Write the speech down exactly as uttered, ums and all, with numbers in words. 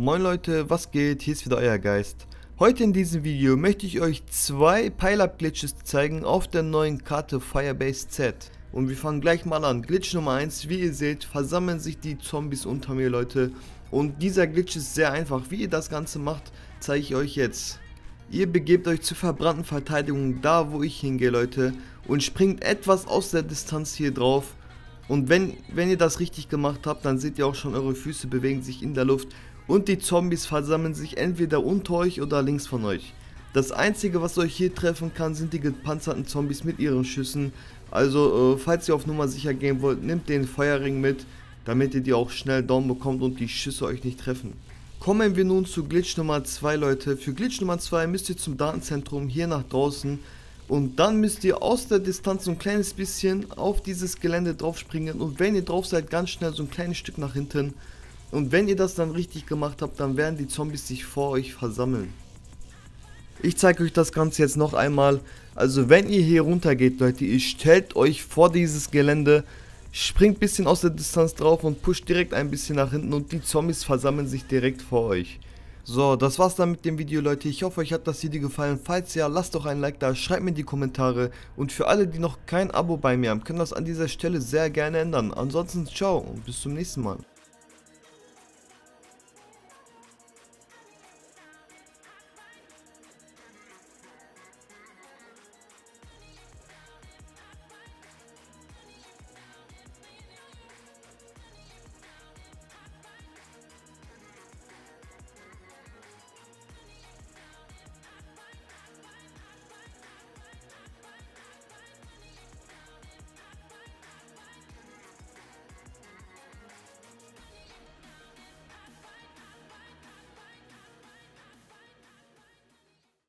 Moin Leute, was geht? Hier ist wieder euer Geist. Heute in diesem Video möchte ich euch zwei Pile-Up-Glitches zeigen auf der neuen Karte Firebase Z. Und wir fangen gleich mal an. Glitch Nummer eins, wie ihr seht, versammeln sich die Zombies unter mir, Leute. Und dieser Glitch ist sehr einfach. Wie ihr das Ganze macht, zeige ich euch jetzt. Ihr begebt euch zur verbrannten Verteidigung, da wo ich hingehe, Leute. Und springt etwas aus der Distanz hier drauf. Und wenn, wenn ihr das richtig gemacht habt, dann seht ihr auch schon, eure Füße bewegen sich in der Luft. Und die Zombies versammeln sich entweder unter euch oder links von euch. Das einzige, was euch hier treffen kann, sind die gepanzerten Zombies mit ihren Schüssen. Also, äh, falls ihr auf Nummer sicher gehen wollt, nehmt den Feuerring mit, damit ihr die auch schnell down bekommt und die Schüsse euch nicht treffen. Kommen wir nun zu Glitch Nummer zwei, Leute. Für Glitch Nummer zwei müsst ihr zum Datenzentrum hier nach draußen. Und dann müsst ihr aus der Distanz so ein kleines bisschen auf dieses Gelände drauf springen. Und wenn ihr drauf seid, ganz schnell so ein kleines Stück nach hinten. Und wenn ihr das dann richtig gemacht habt, dann werden die Zombies sich vor euch versammeln. Ich zeige euch das Ganze jetzt noch einmal. Also wenn ihr hier runter geht, Leute, ihr stellt euch vor dieses Gelände, springt ein bisschen aus der Distanz drauf und pusht direkt ein bisschen nach hinten und die Zombies versammeln sich direkt vor euch. So, das war's dann mit dem Video, Leute. Ich hoffe, euch hat das Video gefallen. Falls ja, lasst doch ein Like da, schreibt mir in die Kommentare. Und für alle, die noch kein Abo bei mir haben, können das an dieser Stelle sehr gerne ändern. Ansonsten ciao und bis zum nächsten Mal.